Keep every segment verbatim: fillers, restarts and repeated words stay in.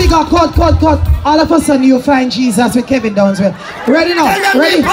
big up, cut, cut, cut. All of a sudden you find Jesus with Kevin Downswell. Ready now? Ready?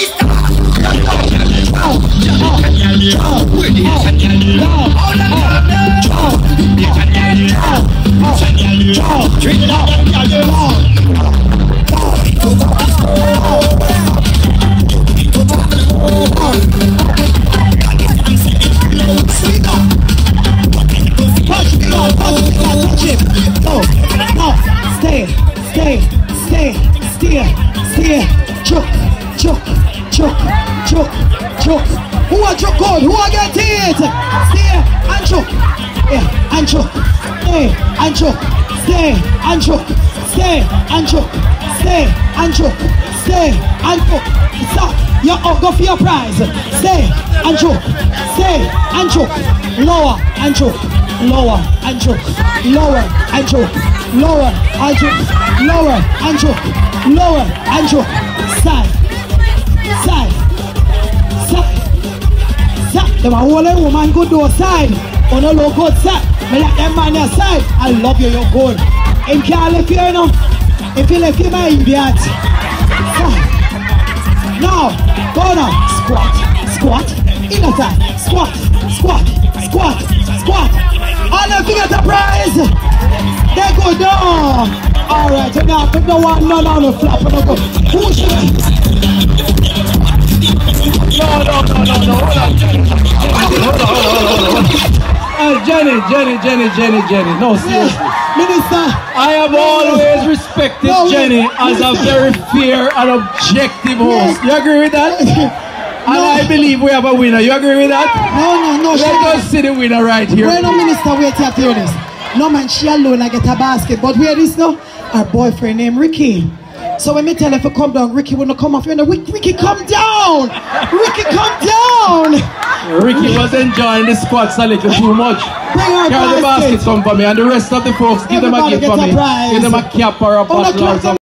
Stay, stay, stay, steer, steer, choke, choke, choke, choke, choke. Who are choke good? Who are get it? Steer and choke, yeah, and choke, stay and choke, stay and choke, stay and choke, stay and choke, stay and choke. Stop. You up, go for your prize. Stay and choke, stay and choke, lower and choke, lower and choke, lower and choke, lower and choke, lower and choke, lower and choke, side, side, side, side. Them a whole woman go to a side, on a low good side. Me like them man your side. I love you, you're good. Him can't lift you, you know. If you lift him, I idiot. Side. Now, go now. Squat, squat, inner side, squat, squat, squat, squat. All of you get a prize. They go down. Alright, you now put no one, no, no, no, flap, no, go. Who should I? No, no, no, no, no, hold on. Hold on, hold on, hold on, hold on. Uh, Jenny, Jenny, Jenny, Jenny, Jenny. No, seriously. Minister, I have always respected no, Jenny as Minister. a very fair and objective host. You agree with that? And no. I believe we have a winner. You agree with that? No, no, no. Let us see the winner right here. Wait, no, Minister, wait till you hear this. No, man, she alone, I get a basket. But where this now? Her boyfriend named Ricky. So when me tell her to come down, Ricky will not come off. You know, Ricky, come down! Ricky, come down! Ricky was enjoying the squats a little too much. Bring her Carry the basket come for me, and the rest of the folks, give them a gift for me. Give them a cap or a bottle or something.